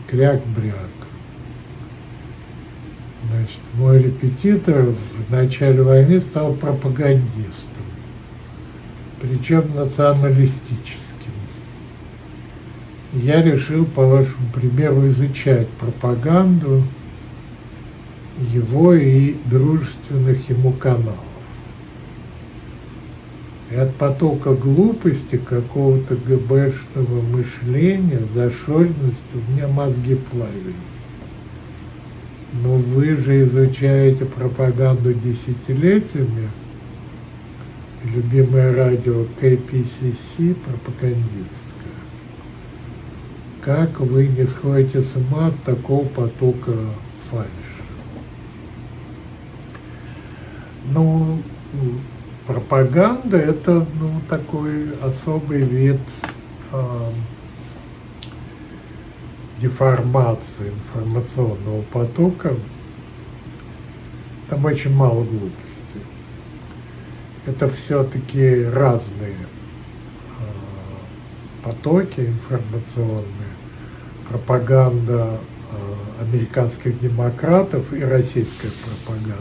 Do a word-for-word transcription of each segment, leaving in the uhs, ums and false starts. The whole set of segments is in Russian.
кряк-бряк. Значит, мой репетитор в начале войны стал пропагандистом, причем националистическим. Я решил, по вашему примеру, изучать пропаганду его и дружественных ему каналов. И от потока глупости, какого-то ГБшного мышления, зашоренности у меня мозги плавились. Но вы же изучаете пропаганду десятилетиями. Любимое радио кей пи си си пропагандистское. Как вы не сходите с ума от такого потока фальши? Ну, пропаганда – это ну, такой особый вид э, деформации информационного потока. Там очень мало глупостей. Это все-таки разные э, потоки информационные. Пропаганда э, американских демократов и российская пропаганда.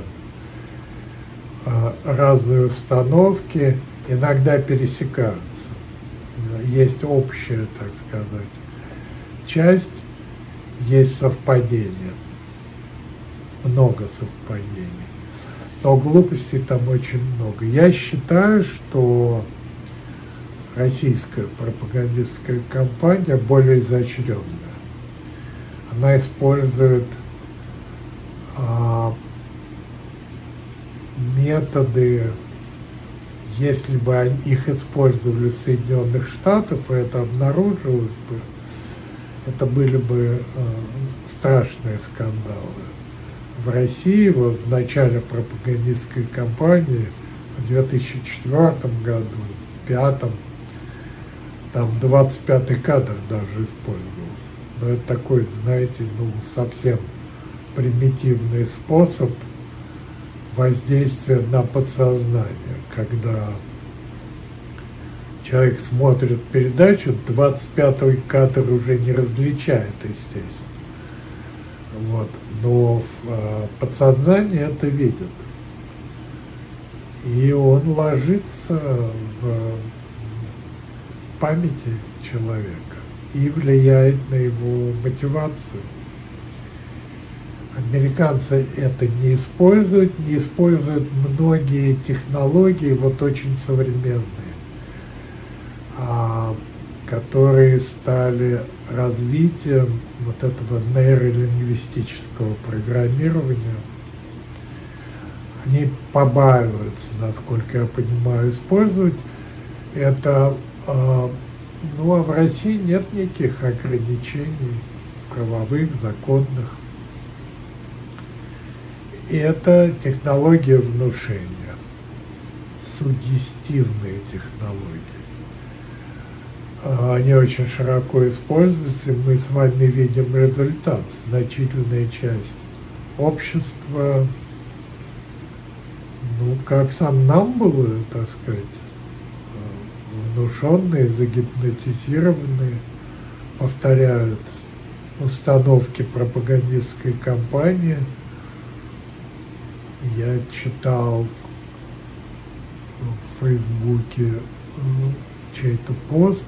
Разные установки иногда пересекаются. Есть общая, так сказать, часть, есть совпадение, много совпадений, но глупостей там очень много. Я считаю, что российская пропагандистская кампания более изощренная. Она использует а, методы, если бы они, их использовали в Соединенных Штатах, и это обнаружилось бы, это были бы э, страшные скандалы. В России вот в начале пропагандистской кампании в две тысячи четвёртом году, две тысячи пятом, там двадцать пятый кадр даже использовался. Но это такой, знаете, ну совсем примитивный способ воздействия на подсознание, когда человек смотрит передачу, двадцать пятый кадр уже не различает, естественно. Вот. Но в э, подсознании это видит. И он ложится в памяти человека и влияет на его мотивацию. Американцы это не используют, не используют многие технологии, вот очень современные, а, которые стали развитием вот этого нейролингвистического программирования. Они побаиваются, насколько я понимаю, использовать это. А, ну а в России нет никаких ограничений правовых, законных. И это технология внушения, суггестивные технологии. Они очень широко используются, и мы с вами видим результат. Значительная часть общества, ну, как сомнамбулы, так сказать, внушенные, загипнотизированные, повторяют установки пропагандистской кампании. Я читал в Фейсбуке чей-то пост,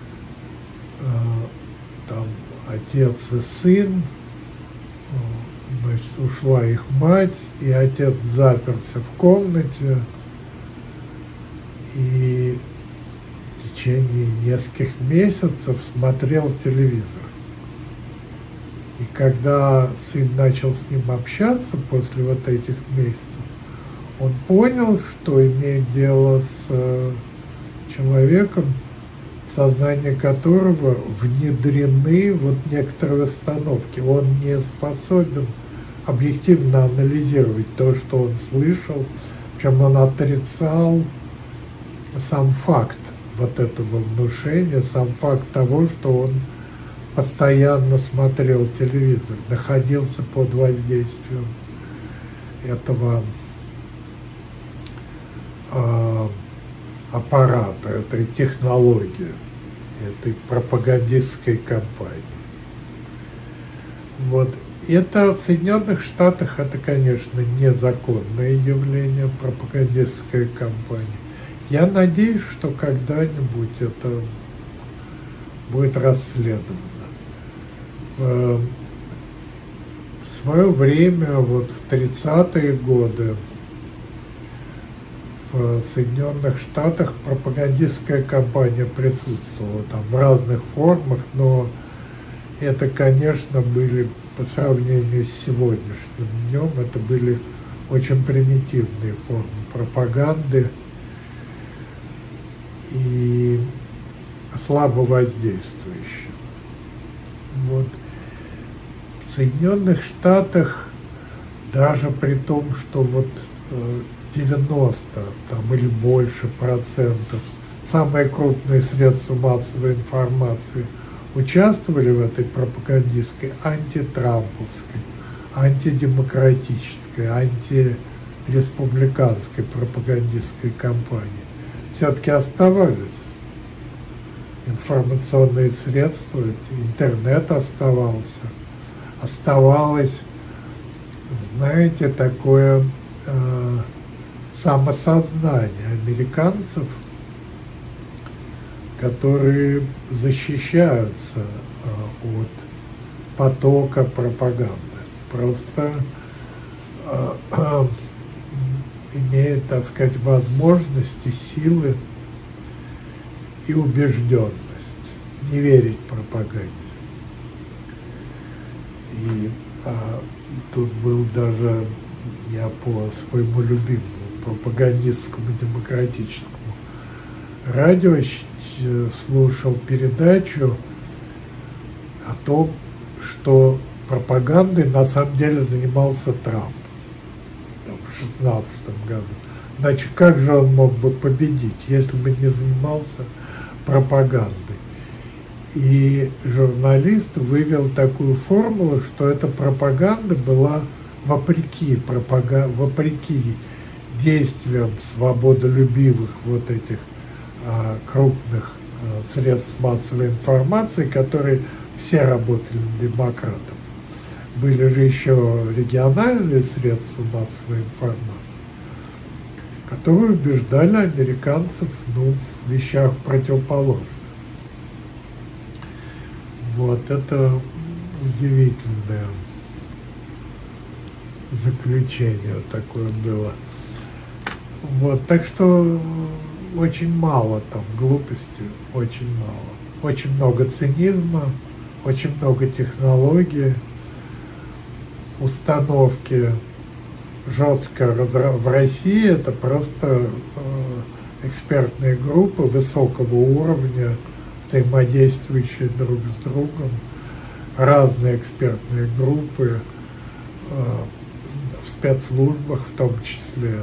там отец и сын, значит, ушла их мать, и отец заперся в комнате, и в течение нескольких месяцев смотрел телевизор. И когда сын начал с ним общаться после вот этих месяцев, он понял, что имеет дело с э, человеком, в сознание которого внедрены вот некоторые установки. Он не способен объективно анализировать то, что он слышал, причем он отрицал сам факт вот этого внушения, сам факт того, что он постоянно смотрел телевизор, находился под воздействием этого э, аппарата, этой технологии, этой пропагандистской кампании. Вот. Это в Соединенных Штатах это, конечно, незаконное явление, пропагандистская кампания. Я надеюсь, что когда-нибудь это будет расследовано. В свое время, вот в тридцатые годы, в Соединенных Штатах пропагандистская кампания присутствовала там в разных формах, но это, конечно, были по сравнению с сегодняшним днем, это были очень примитивные формы пропаганды и слабо воздействующие. Вот. В Соединенных Штатах, даже при том, что вот девяносто там, или больше процентов, самые крупные средства массовой информации участвовали в этой пропагандистской, антитрамповской, антидемократической, антиреспубликанской пропагандистской кампании, все-таки оставались информационные средства, интернет оставался, оставалось, знаете, такое э, самосознание американцев, которые защищаются э, от потока пропаганды. Просто э, э, имеют, так сказать, возможности, силы и убежденность не верить пропаганде. И э, тут был даже, я по своему любимому пропагандистскому демократическому радио слушал передачу о том, что пропагандой на самом деле занимался Трамп в шестнадцатом году. Значит, как же он мог бы победить, если бы не занимался пропагандой? И журналист вывел такую формулу, что эта пропаганда была вопреки, пропага... вопреки действиям свободолюбивых вот этих а, крупных а, средств массовой информации, которые все работали на демократов. Были же еще региональные средства массовой информации, которые убеждали американцев, ну, в вещах противоположных. Вот это удивительное заключение такое было. Вот, так что очень мало там глупости, очень мало. Очень много цинизма, очень много технологий, установки жестко в России. Это просто э, экспертные группы высокого уровня, взаимодействующие друг с другом, разные экспертные группы э, в спецслужбах в том числе.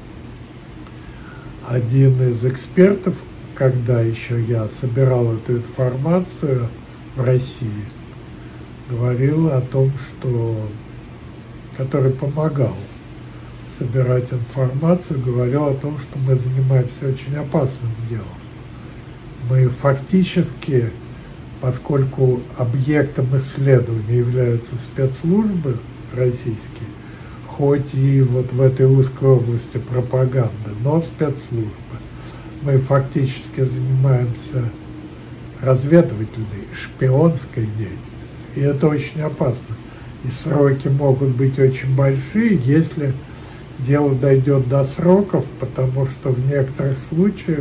Один из экспертов, когда еще я собирал эту информацию в России, говорил о том, что, который помогал собирать информацию, говорил о том, что мы занимаемся очень опасным делом. Мы фактически, поскольку объектом исследования являются спецслужбы российские, хоть и вот в этой узкой области пропаганды, но спецслужбы, мы фактически занимаемся разведывательной, шпионской деятельностью. И это очень опасно. И сроки могут быть очень большие, если дело дойдет до сроков, потому что в некоторых случаях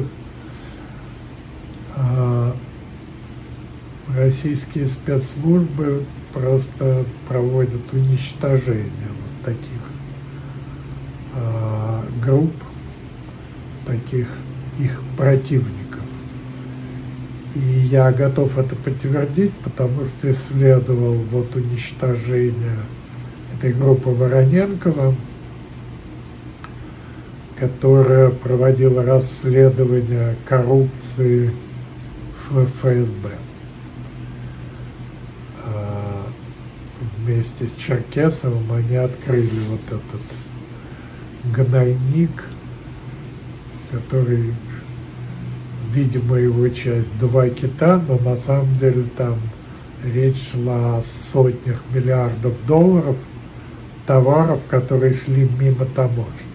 э, российские спецслужбы просто проводят уничтожение вот таких э, групп, таких их противников. И я готов это подтвердить, потому что исследовал вот уничтожение этой группы Вороненкова, которая проводила расследование коррупции в эф эс бэ. Вместе с Черкесовым они открыли вот этот гнойник, который, видимо, его часть два кита, но на самом деле там речь шла о сотнях миллиардов долларов товаров, которые шли мимо таможни.